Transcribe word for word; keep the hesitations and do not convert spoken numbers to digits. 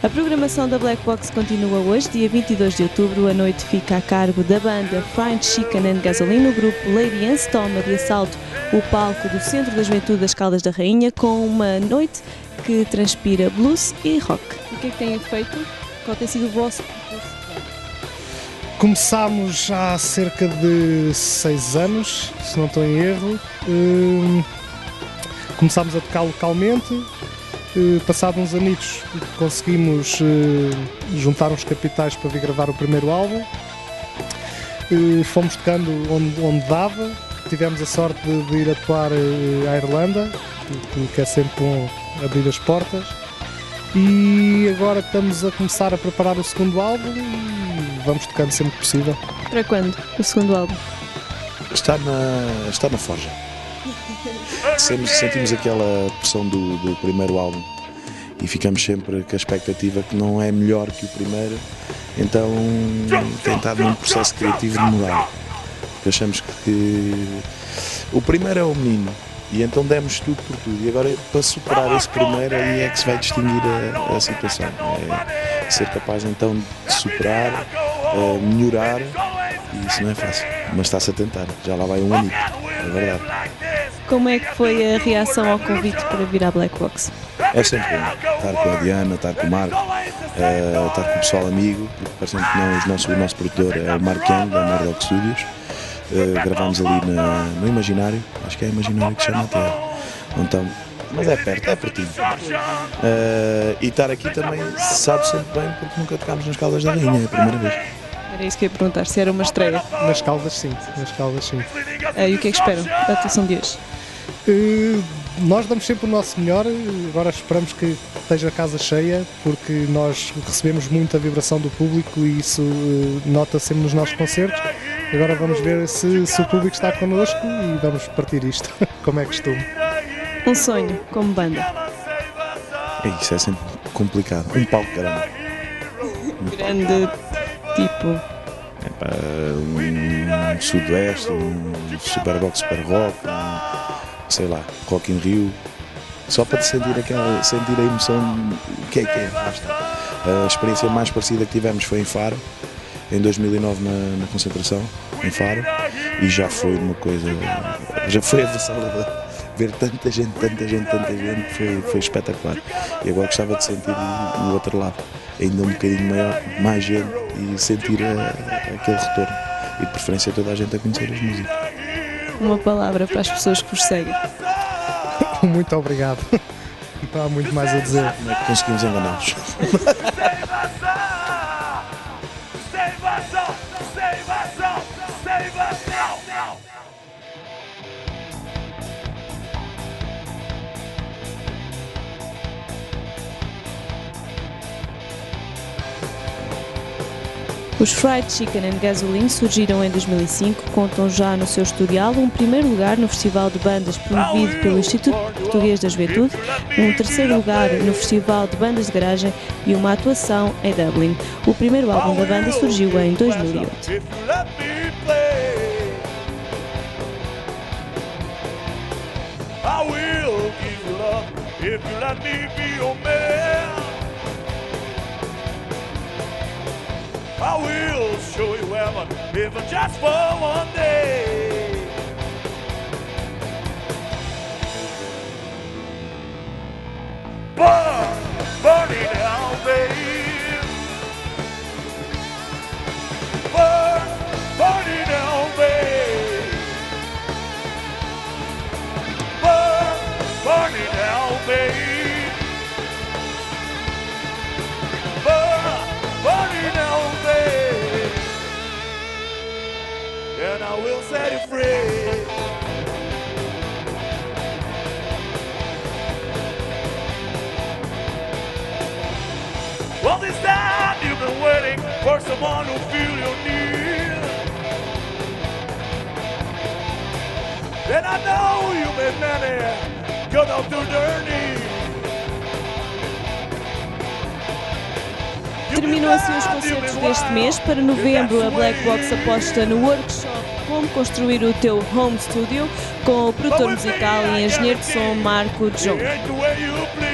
A programação da Black Box continua hoje, dia vinte e dois de outubro. A noite fica a cargo da banda Fried Chicken and Gasoline. O grupo Lady Anse toma de assalto o palco do Centro da Juventude das Caldas da Rainha com uma noite que transpira blues e rock. O que é que têm feito? Qual tem sido o vosso percurso? Começámos há cerca de seis anos, se não estou em erro. Uh, começámos a tocar localmente. Uh, passado uns anitos conseguimos uh, juntar uns capitais para vir gravar o primeiro álbum. Uh, fomos tocando onde, onde dava. Tivemos a sorte de, de ir atuar uh, à Irlanda, que, que é sempre bom abrir as portas. E agora estamos a começar a preparar o segundo álbum e vamos tocando sempre que possível. Para quando o segundo álbum? Está na, está na forja. Sentimos, sentimos aquela pressão do, do primeiro álbum e ficamos sempre com a expectativa que não é melhor que o primeiro, então tem estado num processo criativo demorar. Porque achamos que o primeiro é o menino e então demos tudo por tudo e agora para superar esse primeiro aí é que se vai distinguir a, a situação. É ser capaz então de superar, melhorar, e isso não é fácil, mas está-se a tentar, já lá vai um anito, é verdade. Como é que foi a reação ao convite para vir à Black Box? É sempre bom estar com a Diana, estar com o Marco, uh, estar com o pessoal amigo, porque parecendo que não, o nosso, o nosso produtor é o Marco Young, da Murdoch Studios. Uh, gravámos ali na, no Imaginário, acho que é Imaginário que se chama até. Então, mas é perto, é pertinho. Uh, e estar aqui também sabe sempre bem, porque nunca tocámos nas Caldas da Rainha, é a primeira vez. Era isso que eu ia perguntar, se era uma estreia. Nas Caldas sim, nas Caldas sim. Uh, e o que é que esperam da atuação de hoje? Uh, nós damos sempre o nosso melhor, agora esperamos que esteja a casa cheia, porque nós recebemos muita vibração do público e isso uh, nota sempre nos nossos concertos. Agora vamos ver se, se o público está connosco e vamos partir isto, como é costume. Um sonho como banda? É isso, é sempre complicado. Um palco grande. Grande tipo? É para um Sudoeste, um Superbox Super Rock, um, sei lá, Rock in Rio. Só para sentir, aquela, sentir a emoção que é que é. A experiência mais parecida que tivemos foi em Faro, em dois mil e nove na, na concentração, em Faro, e já foi uma coisa, já foi avassalador. Ver tanta gente, tanta gente, tanta gente, foi, foi espetacular. E agora gostava de sentir o, o outro lado, ainda um bocadinho maior, mais gente, e sentir a, aquele retorno. E de preferência toda a gente a conhecer as músicas. Uma palavra para as pessoas que vos seguem. Muito obrigado. Não há muito mais a dizer. Como é que conseguimos enganá-los? Os Fried Chicken and Gasoline surgiram em dois mil e cinco, contam já no seu estúdio álbum um primeiro lugar no Festival de Bandas promovido pelo Instituto Português da Juventude, um terceiro lugar no Festival de Bandas de Garagem e uma atuação em Dublin. O primeiro álbum da banda surgiu em dois mil e oito. I will show you heaven, even just for one day. Burn, burn it down, babe. Burn, burn it down, babe. Burn, burn it down, babe. Burn, burn it down, babe. And I will set you free. Well, this time you've been waiting for someone who feel your need. And I know you've been many, good up to their knees. Terminam assim os concertos deste mês. Para novembro, a Black Box aposta no workshop Como Construir o Teu Home Studio com o produtor musical e engenheiro de som Marco João.